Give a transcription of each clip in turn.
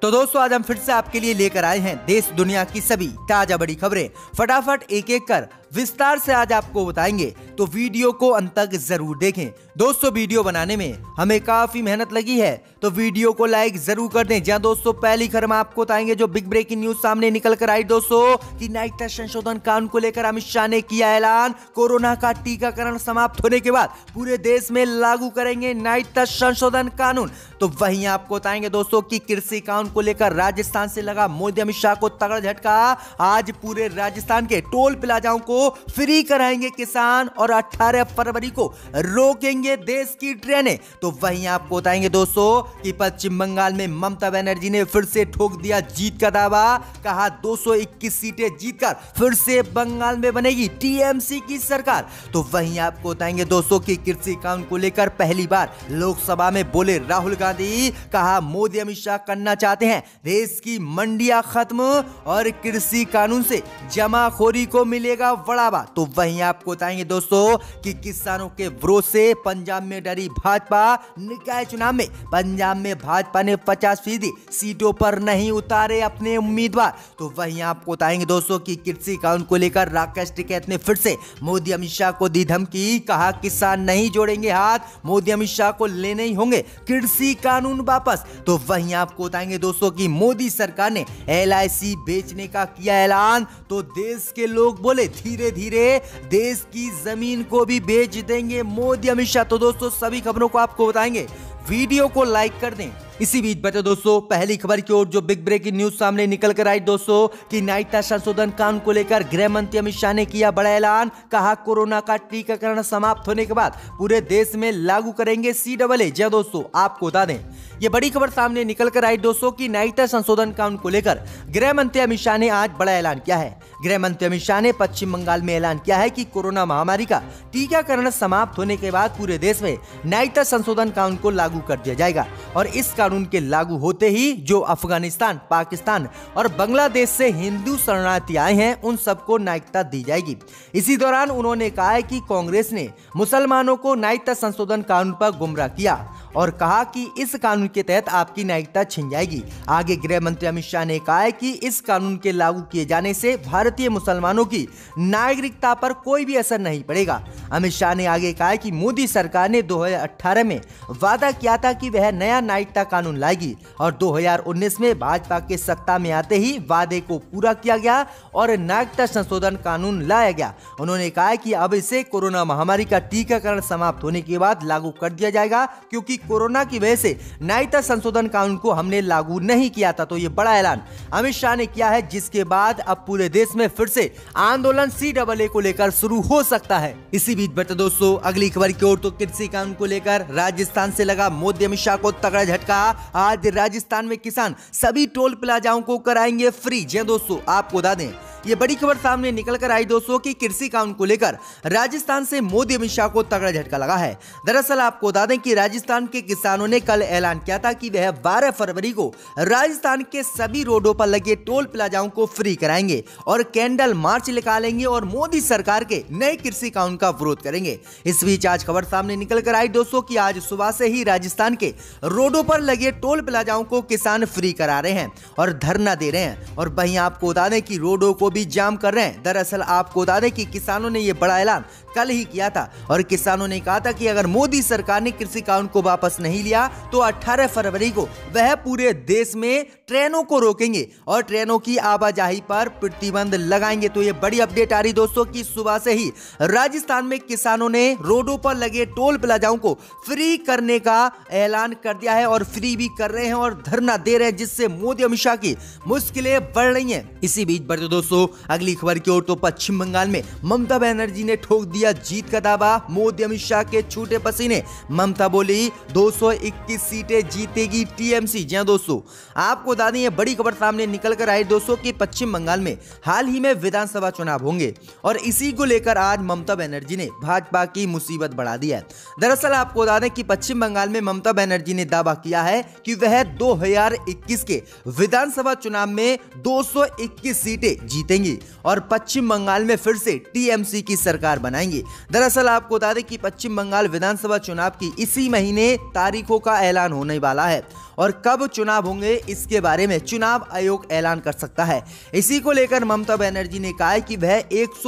तो दोस्तों आज हम फिर से आपके लिए लेकर आए हैं देश दुनिया की सभी ताजा बड़ी खबरें। फटाफट एक एक कर विस्तार से आज आपको बताएंगे, तो वीडियो को अंत तक जरूर देखें। दोस्तों वीडियो बनाने में हमें काफी मेहनत लगी है, तो वीडियो को लाइक जरूर कर दें। जहां दोस्तों पहली खबर हम आपको बताएंगे जो बिग ब्रेकिंग न्यूज सामने निकल कर आई दोस्तों कि नागरिकता संशोधन कानून को लेकर अमित शाह ने किया ऐलान। कोरोना का टीकाकरण समाप्त होने के बाद पूरे देश में लागू करेंगे नागरिकता संशोधन कानून। तो वहीं आपको बताएंगे दोस्तों कि कृषि कानून को लेकर राजस्थान से लगा मोदी अमित शाह को तगड़ा झटका। आज पूरे राजस्थान के टोल प्लाजाओं को फ्री कराएंगे किसान और 18 फरवरी को रोकेंगे देश की ट्रेनें। तो वहीं आपको बताएंगे दोस्तों कि पश्चिम बंगाल में ममता बनर्जी ने फिर से ठोक दिया जीत का दावा। कहा 221 सीटें जीतकर फिर से बंगाल में बनेगी टीएमसी की सरकार। तो वहीं आपको बताएंगे दोस्तों कि कृषि कानून को लेकर पहली बार लोकसभा में बोले राहुल गांधी। कहा मोदी अमित शाह करना चाहते हैं देश की मंडियां खत्म और कृषि कानून से जमाखोरी को मिलेगा बढ़ावा। तो वहीं आपको बताएंगे दोस्तों कि किसानों के विरोध से पंजाब में डरी भाजपा। निकाय चुनाव में पंजाब में भाजपा ने 50% सीटों पर नहीं उतारे अपने उम्मीदवार। तो वहीं आपको बताएंगे दोस्तों कि कृषि कानून को लेकर राकेश टिकैत ने फिर से मोदी अमित शाह को दी धमकी। कहा किसान नहीं जोड़ेंगे हाथ, मोदी अमित शाह को लेने ही होंगे कृषि कानून वापस। तो वहीं आपको बताएंगे दोस्तों कि मोदी सरकार ने LIC बेचने का किया ऐलान। तो देश के लोग बोले धीरे धीरे देश की जमीन को भी बेच देंगे मोदी अमित शाह। तो दोस्तों सभी खबरों को आपको बताएंगे, वीडियो को लाइक कर दें। इसी बीच बचे दोस्तों पहली खबर की ओर जो बिग ब्रेकिंग न्यूज सामने निकल कर आई दोस्तों कि नागरिकता संशोधन कानून को लेकर गृह मंत्री अमित शाह ने किया बड़ा ऐलान। कहा कोरोना का टीकाकरण समाप्त होने के बाद पूरे देश में लागू करेंगे CAA। जी दोस्तों आपको बता दें ये बड़ी खबर सामने निकल कर आई दोस्तों कि नागरिकता संशोधन कानून को लेकर गृह मंत्री अमित शाह ने आज बड़ा ऐलान किया है। गृह मंत्री अमित शाह ने पश्चिम बंगाल में ऐलान किया है कि कोरोना महामारी का टीकाकरण समाप्त होने के बाद पूरे देश में नागरिकता संशोधन कानून को लागू कर दिया जाएगा और इस कानून के लागू होते ही जो अफगानिस्तान, पाकिस्तान और बांग्लादेश से हिंदू शरणार्थी आए हैं उन सबको नागरिकता दी जाएगी। इसी दौरान उन्होंने कहा है कि कांग्रेस ने मुसलमानों को नागरिकता संशोधन कानून पर गुमराह किया और कहा कि इस कानून के तहत आपकी नागरिकता छिन जाएगी। आगे गृह मंत्री अमित शाह ने कहा है कि इस कानून के लागू किए जाने से भारतीय मुसलमानों की नागरिकता पर कोई भी असर नहीं पड़ेगा। अमित शाह ने आगे कहा है कि मोदी सरकार ने 2018 में वादा किया था कि वह नया नागरिकता कानून लाएगी और 2019 में भाजपा के सत्ता में आते ही वादे को पूरा किया गया और नागरिकता संशोधन कानून लाया गया। उन्होंने कहा है कि अब इसे कोरोना महामारी का टीकाकरण समाप्त होने के बाद लागू कर दिया जाएगा क्योंकि कोरोना की वजह से नागरिकता संशोधन कानून को हमने लागू नहीं किया था। तो ये बड़ा ऐलान अमित शाह ने किया है जिसके बाद अब पूरे देश में फिर से आंदोलन CAA को लेकर शुरू हो सकता है। इसी बीच बचे दोस्तों अगली खबर की ओर तो कृषि कानून को लेकर राजस्थान से लगा मोदी अमित शाह को तगड़ा झटका। आज राजस्थान में किसान सभी टोल प्लाजाओं को कराएंगे फ्री। जी दोस्तों आपको बता दें ये बड़ी खबर सामने निकल कर आई दोस्तों कि कृषि कानून को लेकर राजस्थान से मोदी अमित शाह को तगड़ा झटका लगा है। दरअसल आपको बता दें कि राजस्थान के किसानों ने कल ऐलान किया था कि वह 12 फरवरी को राजस्थान के सभी रोडों पर लगे टोल प्लाजाओं को फ्री कराएंगे और कैंडल मार्च निकालेंगे और मोदी सरकार के नए कृषि कानून का विरोध करेंगे। इस बीच आज खबर सामने निकल कर आई दोस्तों कि आज सुबह से ही राजस्थान के रोडों पर लगे टोल प्लाजाओं को किसान फ्री करा रहे हैं और धरना दे रहे हैं और वहीं आपको बता दें कि रोडों को भी जाम कर रहे हैं। दरअसल आपको बता दें कि किसानों ने यह बड़ा ऐलान कल ही किया था और किसानों ने कहा था कि अगर मोदी सरकार ने कृषि कानून को वापस नहीं लिया तो 18 फरवरी को वह पूरे देश में ट्रेनों को रोकेंगे और ट्रेनों की आवाजाही पर प्रतिबंध लगाएंगे। तो ये बड़ी अपडेट आ रही दोस्तों कि सुबह से ही राजस्थान में किसानों ने रोडों पर लगे टोल प्लाजाओं को फ्री करने का ऐलान कर दिया है और फ्री भी कर रहे हैं और धरना दे रहे हैं जिससे मोदी अमित शाह की मुश्किलें बढ़ रही हैं। इसी बीच बढ़ते दोस्तों अगली खबर की ओर तो पश्चिम बंगाल में ममता बनर्जी ने ठोक दिया जीत का दावा। मोदी अमित शाह के छूटे पसीने। ममता बोली 221 सीटें जीतेगी टीएमसी। जी दोस्तों आपको बता दें ये बड़ी खबर सामने निकल कर आई दोस्तों कि पश्चिम बंगाल में हाल ही में विधानसभा चुनाव होंगे और इसी को लेकर आज ममता बनर्जी ने भाजपा की मुसीबत बढ़ा दी है। दरअसल आपको बता दें कि पश्चिम बंगाल में ममता बनर्जी ने दावा किया है कि वह 2021 के विधानसभा चुनाव में 221 सीटें जीत जीतेंगी और पश्चिम बंगाल में फिर से टीएमसी की सरकार बनाएंगी। दरअसल आपको बता दें कि पश्चिम बंगाल विधानसभा चुनाव की इसी महीने तारीखों का ऐलान होने वाला है और कब चुनाव होंगे इसके बारे में चुनाव आयोग ऐलान कर सकता है। इसी को लेकर ममता बनर्जी ने कहा है कि वह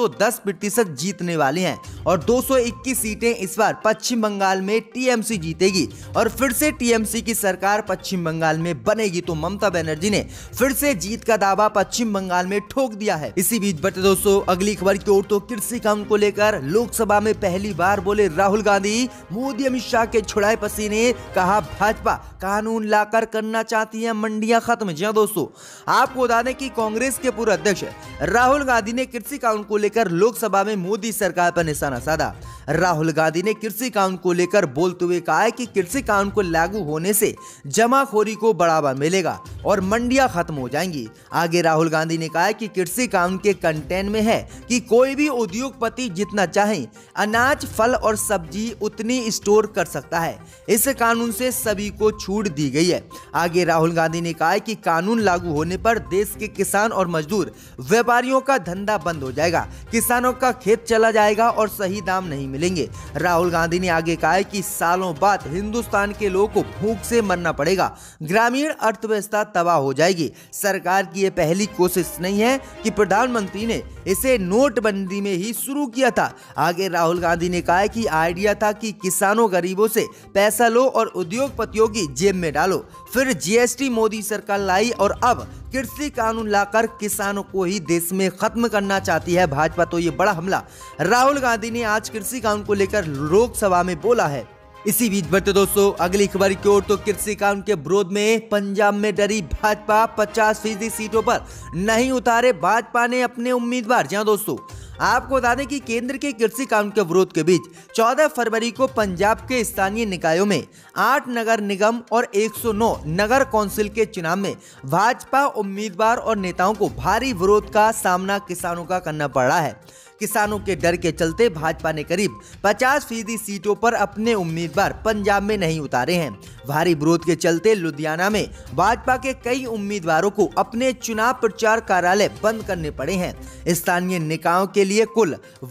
110% जीतने वाली हैं और 221 सीटें इस बार पश्चिम बंगाल में टीएमसी जीतेगी और फिर से टीएमसी की सरकार पश्चिम बंगाल में बनेगी। तो ममता बनर्जी ने फिर से जीत का दावा पश्चिम बंगाल में ठोक दिया है। इसी बीच बढ़ते दोस्तों अगली खबर की ओर तो कृषि कानून को लेकर लोकसभा में पहली बार बोले राहुल गांधी। मोदी अमित शाह के छुड़ाए पसीने, कहा भाजपा कानून लाकर करना चाहती है मंडियां खत्म। जी दोस्तों आपको बता दें कि कांग्रेस के पूर्व अध्यक्ष राहुल गांधी ने कृषि कानून को लेकर लोकसभा में मोदी सरकार पर निशाना साधा। राहुल गांधी ने कृषि कानून को लेकर बोलते हुए कहा है कि कृषि कानून को लागू होने से जमाखोरी को बढ़ावा मिलेगा और मंडियां खत्म हो जाएंगी। आगे राहुल गांधी ने कहा है कि कृषि कानून के कंटेंट में है कि कोई भी उद्योगपति जितना चाहे अनाज, फल और सब्जी उतनी स्टोर कर सकता है। इस कानून से सभी को छूट दी गई है। आगे राहुल गांधी ने कहा है कि कानून लागू होने पर देश के किसान और मजदूर व्यापारियों का धंधा बंद हो जाएगा, किसानों का खेत चला जाएगा और सही दाम नहीं मिलेंगे। राहुल गांधी ने आगे कहा है कि सालों बाद हिंदुस्तान के लोगों को भूख से मरना पड़ेगा, ग्रामीण अर्थव्यवस्था तबाह हो जाएगी। सरकार की यह पहली कोशिश नहीं है कि प्रधानमंत्री ने इसे नोटबंदी में ही शुरू किया था। आगे राहुल गांधी ने कहा है कि आइडिया था कि किसानों गरीबों से पैसा लो और उद्योगपतियों की जेब में डालो, फिर जीएसटी मोदी सरकार लाई और अब कृषि कानून लाकर किसानों को ही देश में खत्म करना चाहती है भाजपा। तो ये बड़ा हमला राहुल गांधी ने आज कृषि कानून को लेकर लोकसभा में बोला है। इसी बीच बढ़ते दोस्तों अगली खबर की ओर तो कृषि कानून के विरोध में पंजाब में डरी भाजपा, 50% सीटों पर नहीं उतारे भाजपा ने अपने उम्मीदवार। जहां दोस्तों आपको बता दें कि केंद्र के कृषि कानून के विरोध के बीच 14 फरवरी को पंजाब के स्थानीय निकायों में 8 नगर निगम और 109 नगर कौंसिल के चुनाव में भाजपा उम्मीदवार और नेताओं को भारी विरोध का सामना किसानों का करना पड़ रहा है। किसानों के डर के चलते भाजपा ने करीब 50% सीटों पर अपने उम्मीदवार पंजाब में नहीं उतारे हैं। भारी विरोध के चलते लुधियाना में भाजपा के कई उम्मीदवारों को अपने चुनाव प्रचार कार्यालय बंद करने पड़े हैं। स्थानीय निकायों के लिए कुल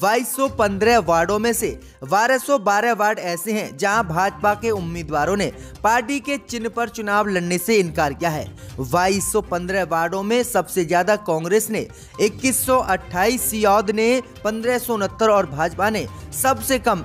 2215 वार्डों में से 1212 वार्ड ऐसे हैं जहां भाजपा के उम्मीदवारों ने पार्टी के चिन्ह पर चुनाव लड़ने से इनकार किया है। 2215 वार्डों में सबसे ज्यादा कांग्रेस ने 2128, सियाद ने 1569 और भाजपा ने सबसे कम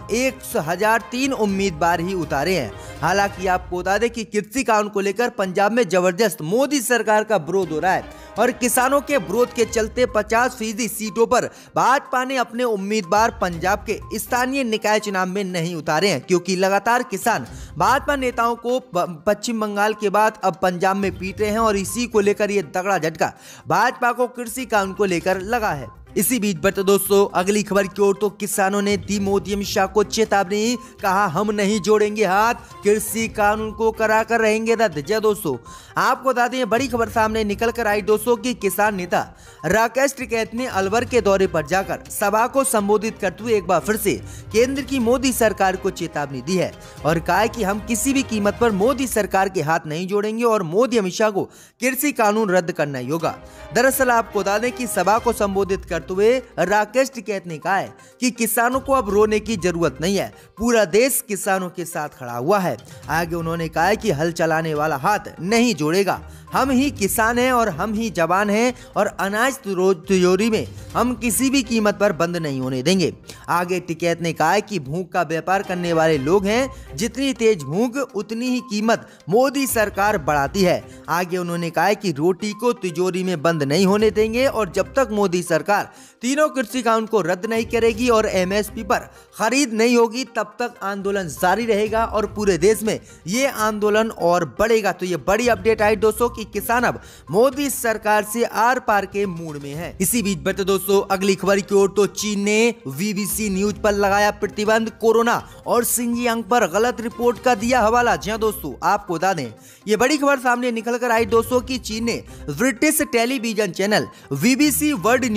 1003 उम्मीदवार ही उतारे हैं। हालांकि आपको बता दें कि कृषि कानून को लेकर पंजाब में जबरदस्त मोदी सरकार का विरोध हो रहा है और किसानों के विरोध के चलते 50% सीटों पर भाजपा ने अपने उम्मीदवार पंजाब के स्थानीय निकाय चुनाव में नहीं उतारे हैं, क्योंकि लगातार किसान भाजपा नेताओं को पश्चिम बंगाल के बाद अब पंजाब में पीट रहे हैं और इसी को लेकर ये तगड़ा झटका भाजपा को कृषि कानून को लेकर लगा है। इसी बीच बढ़ते दोस्तों अगली खबर की ओर तो किसानों ने दी मोदी अमित शाह को चेतावनी, कहा हम नहीं जोड़ेंगे हाथ, कृषि कानून को कराकर रहेंगे रद्द। जय दोस्तों आपको बता दें बड़ी खबर सामने निकल कर आई दोस्तों कि किसान नेता राकेश टिकैत ने अलवर के दौरे पर जाकर सभा को संबोधित करते हुए एक बार फिर से केंद्र की मोदी सरकार को चेतावनी दी है और कहा है कि हम किसी भी कीमत पर मोदी सरकार के हाथ नहीं जोड़ेंगे और मोदी अमित शाह को कृषि कानून रद्द करना ही होगा। दरअसल आपको बता दें कि सभा को संबोधित करते हुए राकेश टिकैत ने कहा है कि किसानों को अब रोने की जरूरत नहीं है, पूरा देश किसानों के साथ खड़ा हुआ है। आगे उन्होंने कहा है कि हल चलाने वाला हाथ नहीं जोड़ेगा, हम ही किसान हैं और हम ही जवान हैं और अनाज तिजोरी में हम किसी भी कीमत पर बंद नहीं होने देंगे। आगे टिकैत ने कहा है कि भूख का व्यापार करने वाले लोग हैं, जितनी तेज भूख उतनी ही कीमत मोदी सरकार बढ़ाती है। आगे उन्होंने कहा है कि रोटी को तिजोरी में बंद नहीं होने देंगे और जब तक मोदी सरकार तीनों कृषि कानून को रद्द नहीं करेगी और एमएसपी पर खरीद नहीं होगी तब तक आंदोलन जारी रहेगा और पूरे देश में ये आंदोलन और बढ़ेगा। तो ये बड़ी अपडेट आई दोस्तों कि किसान अब मोदी सरकार से आर पार के मूड में है। इसी बीच बढ़ते दोस्तों अगली खबर की ओर तो चीन ने वीबीसी न्यूज पर लगाया प्रतिबंध, कोरोना और सिंजियांग पर गलत रिपोर्ट का दिया हवाला। जी दोस्तों आपको बता दें ये बड़ी खबर सामने निकल कर आई दोस्तों कि चीन ने British television channel BBC world news को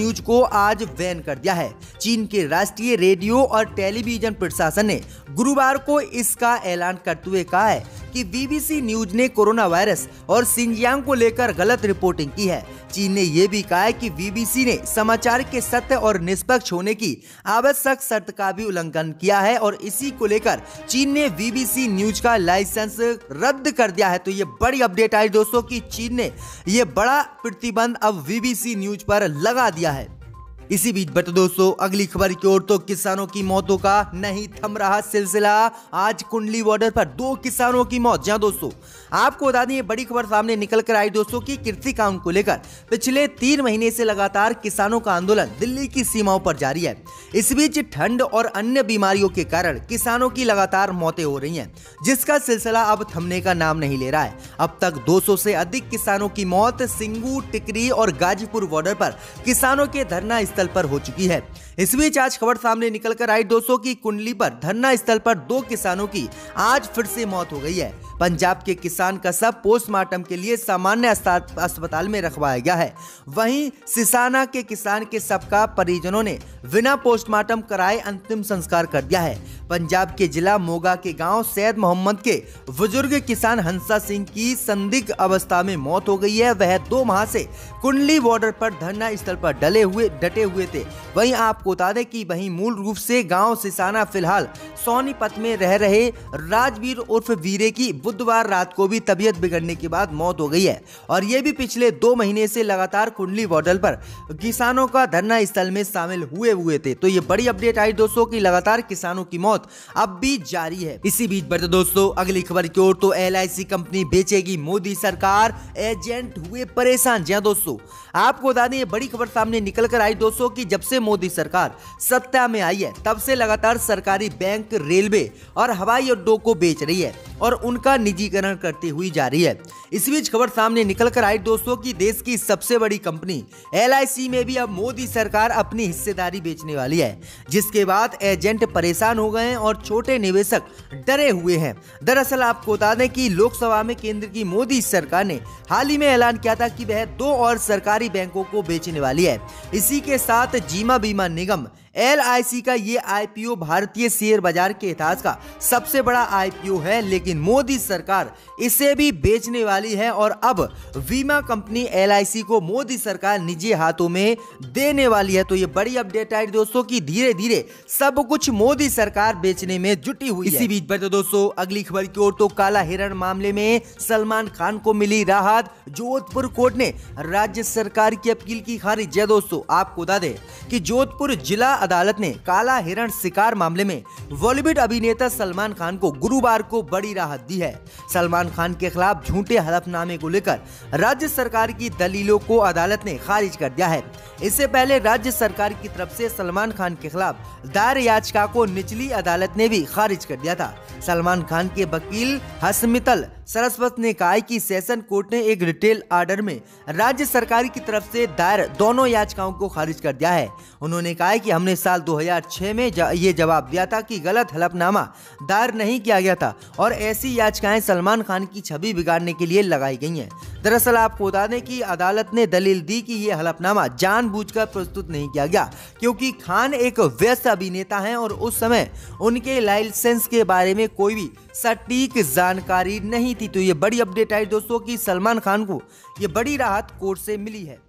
आज बैन कर दिया है। चीन के राष्ट्रीय रेडियो और टेलीविजन प्रशासन ने गुरुवार को इसका ऐलान करते हुए कहा है कि बीबीसी न्यूज ने कोरोना वायरस और सिंजियांग को लेकर गलत रिपोर्टिंग की है। चीन ने यह भी कहा है कि बीबीसी ने समाचार के सत्य और निष्पक्ष होने की आवश्यक शर्त का भी उल्लंघन किया है और इसी को लेकर चीन ने बीबीसी न्यूज का लाइसेंस रद्द कर दिया है। तो ये बड़ी अपडेट आई दोस्तों कि चीन ने ये बड़ा प्रतिबंध अब बीबीसी न्यूज पर लगा दिया है। इसी बीच बता दोस्तों अगली खबर की ओर, तो किसानों की मौतों का नहीं थम रहा सिलसिला। आज कुंडली बॉर्डर पर 2 किसानों की मौत। जहां दोस्तों आपको बता दें, बड़ी खबर सामने निकल कर आई दोस्तों की कृषि कानून को लेकर पिछले 3 महीने से लगातार किसानों का आंदोलन दिल्ली की सीमाओं पर जारी है। इस बीच ठंड और अन्य बीमारियों के कारण किसानों की लगातार मौतें हो रही हैं, जिसका सिलसिला अब थमने का नाम नहीं ले रहा है। अब तक 200 से अधिक किसानों की मौत सिंगू, टिकरी और गाजीपुर बॉर्डर पर किसानों के धरना स्थल पर हो चुकी है। इस बीच आज खबर सामने निकलकर आई दोस्तों की कुंडली पर धरना स्थल पर 2 किसानों की आज फिर से मौत हो गई है। पंजाब के किसान का शव पोस्टमार्टम के लिए सामान्य अस्पताल में रखवाया गया है। वहीं सिसाना के किसान के शव का परिजनों ने बिना पोस्टमार्टम कराए अंतिम संस्कार कर दिया है। पंजाब के जिला मोगा के गांव सैयद मोहम्मद के बुजुर्ग किसान हंसा सिंह की संदिग्ध अवस्था में मौत हो गई है। वह 2 माह से कुंडली बॉर्डर पर धरना स्थल पर डटे हुए थे। वहीं आपको बता दें कि वहीं मूल रूप से गांव सिसाना फिलहाल सोनीपत में रह रहे राजवीर उर्फ वीरे की बुधवार रात को भी तबीयत बिगड़ने के बाद मौत हो गई है और ये भी पिछले 2 महीने से लगातार कुंडली बॉर्डर पर किसानों का धरना स्थल में शामिल हुए थे। तो ये बड़ी अपडेट आई दोस्तों की लगातार किसानों की मौत अब भी जारी है। इसी बीच बढ़ते दोस्तों अगली खबर की ओर, तो LIC कंपनी बेचेगी, मोदी सरकार, एजेंट हुए परेशान। जी हां दोस्तों आपको बता दें, ये बड़ी खबर सामने निकल कर आई दोस्तों की जब से मोदी सरकार सत्ता में आई है तब से लगातार सरकारी बैंक, रेलवे और हवाई अड्डों को बेच रही है और उनका निजीकरण करती हुई जा रही है। इस बीच खबर सामने निकल कर आई दोस्तों की देश की सबसे बड़ी कंपनी LIC में भी अब मोदी सरकार अपनी हिस्सेदारी बेचने वाली है, जिसके बाद एजेंट परेशान हो गए हैं और छोटे निवेशक डरे हुए हैं। दरअसल आपको बता दें कि लोकसभा में केंद्र की मोदी सरकार ने हाल ही में ऐलान किया था कि वह 2 और सरकारी बैंकों को बेचने वाली है। इसी के साथ जीवन बीमा निगम LIC का ये IPO भारतीय शेयर बाजार के इतिहास का सबसे बड़ा IPO है, लेकिन मोदी सरकार इसे भी बेचने वाली है और अब बीमा कंपनी LIC को मोदी सरकार निजी हाथों में देने वाली है। तो ये बड़ी अपडेट आई दोस्तों की धीरे धीरे सब कुछ मोदी सरकार बेचने में जुटी हुई है। इसी बीच बढ़ते दोस्तों अगली खबर की ओर, तो काला हिरण मामले में सलमान खान को मिली राहत। जोधपुर कोर्ट ने राज्य सरकार की अपील की खारिज। दोस्तों आपको बता दें कि जोधपुर जिला अदालत ने काला हिरण शिकार मामले में बॉलीवुड अभिनेता सलमान खान को गुरुवार को बड़ी राहत दी है। सलमान खान के खिलाफ झूठे हलफनामे को लेकर राज्य सरकार की दलीलों को अदालत ने खारिज कर दिया है। इससे पहले राज्य सरकार की तरफ से सलमान खान के खिलाफ दायर याचिका को निचली अदालत ने भी खारिज कर दिया था। सलमान खान के वकील हसमितल सरस्वत ने कहा कि सेशन कोर्ट ने एक रिटेल ऑर्डर में राज्य सरकार की तरफ से दायर दोनों याचिकाओं को खारिज कर दिया है। उन्होंने कहा कि हमने साल 2006 में ये जवाब दिया था कि गलत हलफनामा दायर नहीं किया गया था और ऐसी याचिकाएं सलमान खान की छवि बिगाड़ने के लिए लगाई गई हैं। दरअसल आपको बता दें कि अदालत ने दलील दी कि ये हलफनामा जानबूझकर प्रस्तुत नहीं किया गया, क्योंकि खान एक व्यस्त अभिनेता हैं और उस समय उनके लाइसेंस के बारे में कोई भी सटीक जानकारी नहीं थी। तो ये बड़ी अपडेट आई दोस्तों कि सलमान खान को ये बड़ी राहत कोर्ट से मिली है।